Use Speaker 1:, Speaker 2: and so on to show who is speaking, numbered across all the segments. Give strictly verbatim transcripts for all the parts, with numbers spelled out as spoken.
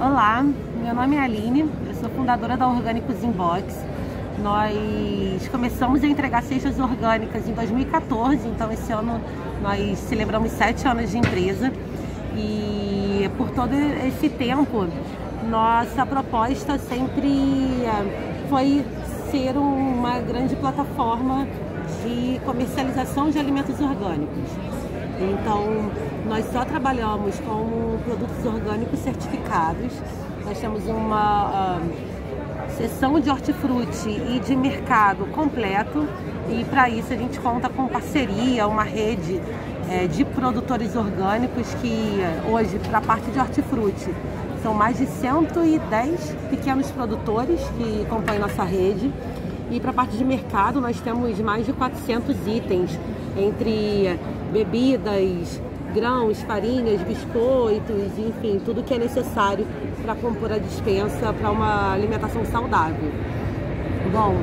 Speaker 1: Olá, meu nome é Aline, eu sou fundadora da Orgânicos Inbox. Nós começamos a entregar cestas orgânicas em dois mil e quatorze, então esse ano nós celebramos sete anos de empresa e por todo esse tempo nossa proposta sempre foi ser uma grande plataforma de comercialização de alimentos orgânicos. Então, nós só trabalhamos com produtos orgânicos certificados. Nós temos uma uh, seção de hortifruti e de mercado completo, e para isso a gente conta com parceria, uma rede é, de produtores orgânicos que hoje, para a parte de hortifruti, são mais de cento e dez pequenos produtores que compõem nossa rede. E para a parte de mercado nós temos mais de quatrocentos itens, entre bebidas, grãos, farinhas, biscoitos, enfim, tudo que é necessário para compor a despensa para uma alimentação saudável. Bom,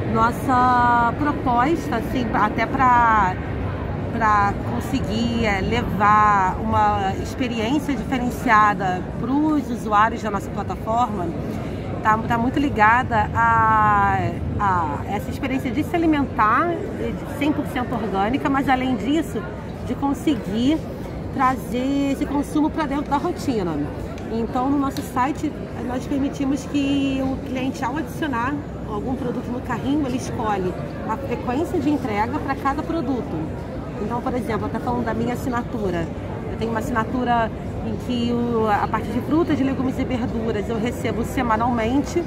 Speaker 1: nossa proposta, assim, até para para conseguir é, levar uma experiência diferenciada para os usuários da nossa plataforma, está tá muito ligada a, a essa experiência de se alimentar cem por cento orgânica, mas além disso, de conseguir trazer esse consumo para dentro da rotina. Então, no nosso site, nós permitimos que o cliente, ao adicionar algum produto no carrinho, ele escolhe a frequência de entrega para cada produto. Então, por exemplo, até falando da minha assinatura, eu tenho uma assinatura em que a parte de frutas, de legumes e verduras eu recebo semanalmente,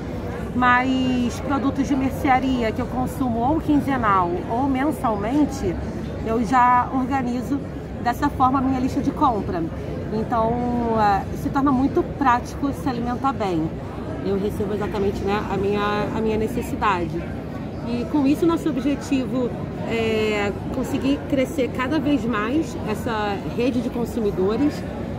Speaker 1: mas produtos de mercearia que eu consumo ou quinzenal ou mensalmente, eu já organizo dessa forma a minha lista de compra. Então, se torna muito prático se alimentar bem. Eu recebo exatamente, né, a, minha, a minha necessidade. E com isso, nosso objetivo é conseguir crescer cada vez mais essa rede de consumidores,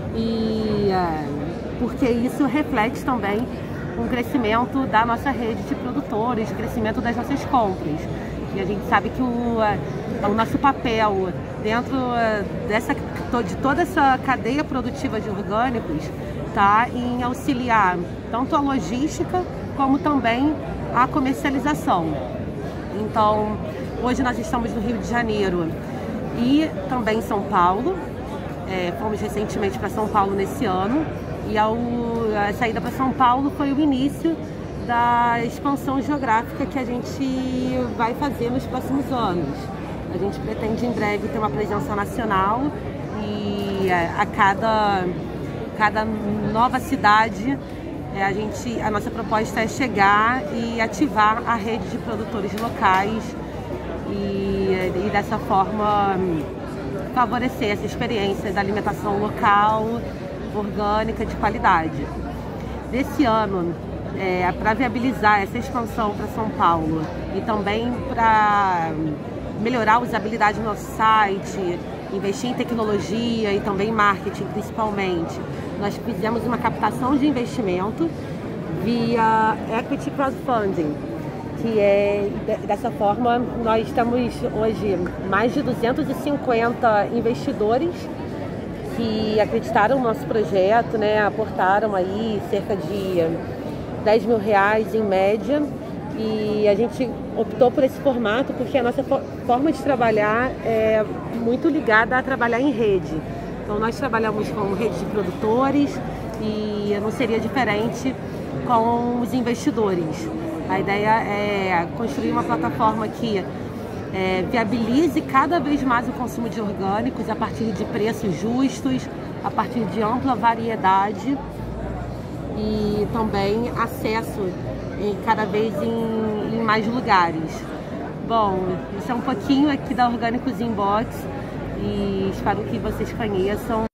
Speaker 1: e é, porque isso reflete também um crescimento da nossa rede de produtores, crescimento das nossas compras. E a gente sabe que o, o nosso papel dentro dessa, de toda essa cadeia produtiva de orgânicos está em auxiliar tanto a logística como também a comercialização. Então, hoje nós estamos no Rio de Janeiro e também em São Paulo. É, fomos recentemente para São Paulo nesse ano, e ao, a saída para São Paulo foi o início da expansão geográfica que a gente vai fazer nos próximos anos. A gente pretende em breve ter uma presença nacional, e é, a cada, cada nova cidade é, a, gente, a nossa proposta é chegar e ativar a rede de produtores locais e, e dessa forma favorecer essa experiência da alimentação local, orgânica, de qualidade. Desse ano, é, para viabilizar essa expansão para São Paulo e também para melhorar a usabilidade do nosso site, investir em tecnologia e também marketing principalmente, nós fizemos uma captação de investimento via Equity Crowdfunding, que é, dessa forma, nós estamos hoje mais de duzentos e cinquenta investidores que acreditaram no nosso projeto, né, aportaram aí cerca de dez mil reais em média, e a gente optou por esse formato porque a nossa forma de trabalhar é muito ligada a trabalhar em rede. Então, nós trabalhamos com rede de produtores e não seria diferente com os investidores. A ideia é construir uma plataforma que é, viabilize cada vez mais o consumo de orgânicos a partir de preços justos, a partir de ampla variedade e também acesso em, cada vez em, em mais lugares. Bom, isso é um pouquinho aqui da Orgânicos Inbox e espero que vocês conheçam.